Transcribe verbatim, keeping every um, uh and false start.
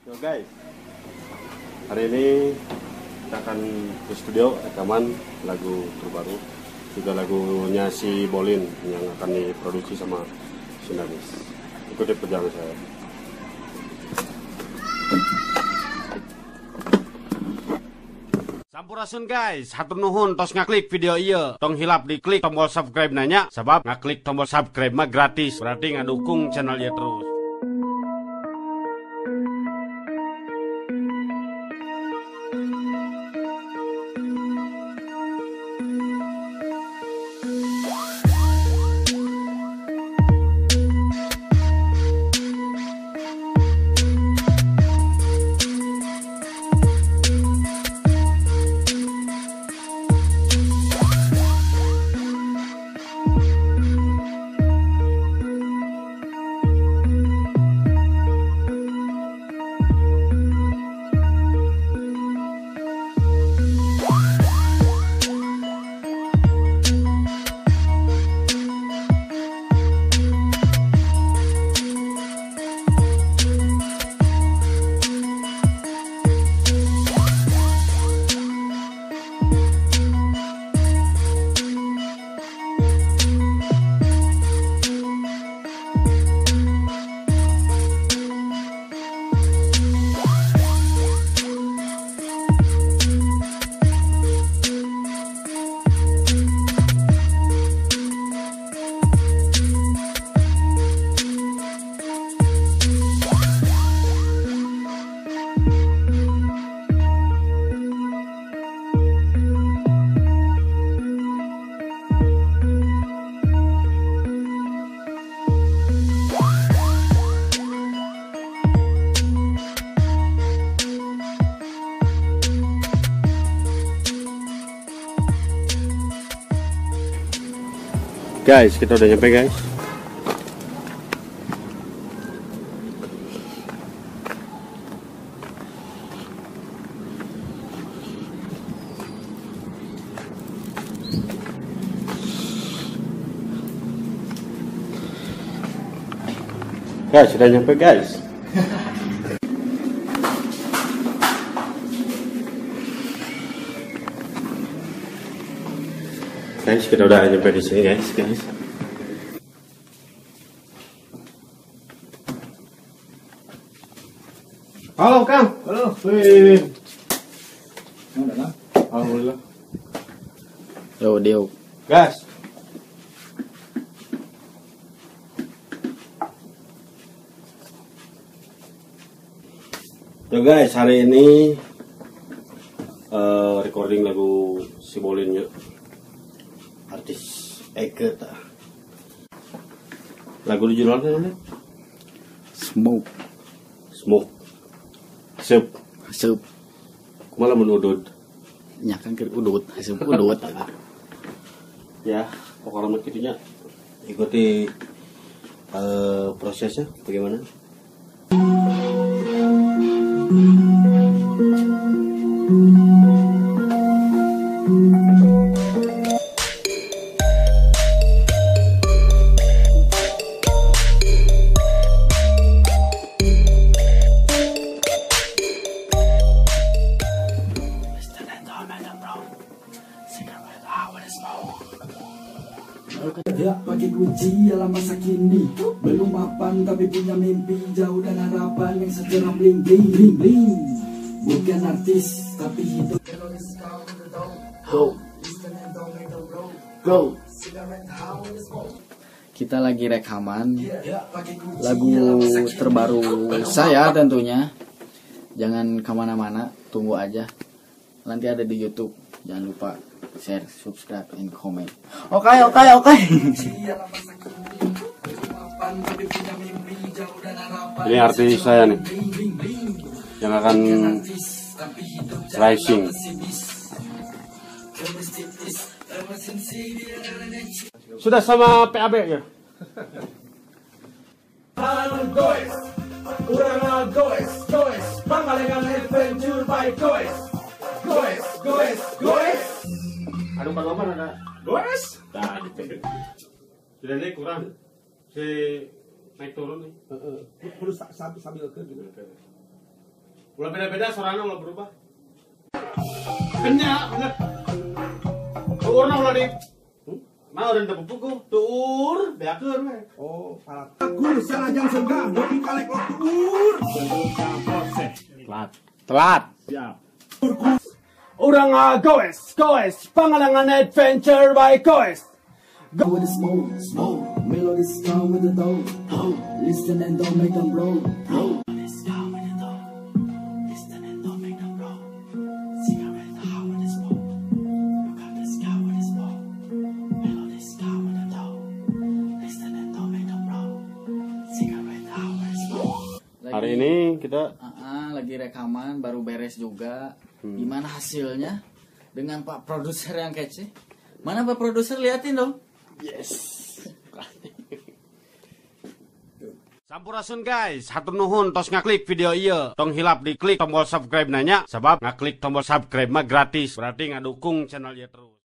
Yo guys, hari ini kita akan ke studio rekaman lagu terbaru, juga lagunya si Bolin yang akan diproduksi sama Sinanis. Ikuti perjalanan saya. Sampurasun guys, hatur nuhun tos ngaklik video iya, tong hilap diklik tombol subscribe nanya, sebab ngaklik tombol subscribe mah gratis, berarti ngadukung channel ya terus. Guys, kita udah nyampe guys. Guys, sudah nyampe guys. Guys, kita udah nyampe di sini guys, guys. Halo Kang. Halo. Wih. Mana Kang? Alhamdulillah. Yo, Dio. Gas. Yo guys, hari ini uh, recording lagu si Bolin ya. Artis Eke ta. Lagu di judulnya namanya Smoke. Smoke. Sup. Sup. Malah menudut. Nyakan ke udut, sup udut. Ya, pokoknya begitunya. Ikuti uh, prosesnya bagaimana? Kerja pakai kunci dalam masa kini, belum mapan tapi punya mimpi jauh dan harapan yang segera bling bling bling bling. Bukan artis tapi hidup. Go. Go. Kita lagi rekaman lagu terbaru saya tentunya. Jangan kemana-mana, tunggu aja. Nanti ada di YouTube. Jangan lupa share, subscribe, and comment. Oke, oke, oke. Ini artis saya nih yang akan rising. Sudah sama P A B ya? Goes, Uranga goes, goes, Pangalengan adventure by goes, goes, goes, goes. Aduh kalau mana ada? Goes? Nah, tidak naik kurang. Si naik turun nih. Kudu sambil sambil ke gitu. Ulah beda-beda suaranya ulah berubah. Kenya, bener. Tuurna ulah di. Nah, udah tepuk puku. Tuur, beakeun we. Oh, salah. Aku salajang segah, ngopi kalek tuur. Proses. Telat. Telat. Siap. Urang goes, goes, pangalangan adventure by goes. Go with the smoke, smoke. Melodies come with the dough, dough. Listen and don't make them roll, roll. Melodies come with the dough. Listen and don't make them roll. Cigarette, how with the smoke. Look at the sky with the smoke. Melodies come with the dough. Listen and don't make them roll. Cigarette, how with the smoke. Hari ini kita uh -uh, lagi rekaman, baru beres juga. Hmm. Gimana hasilnya dengan Pak Produser yang kece? Mana Pak Produser, liatin dong. Yes. Sampurasun guys, hatur nuhun tos ngaklik video ieu. Tong hilap diklik tombol subscribe nanya, sebab ngaklik tombol subscribe mah gratis. Berarti ngadukung channel ieu terus.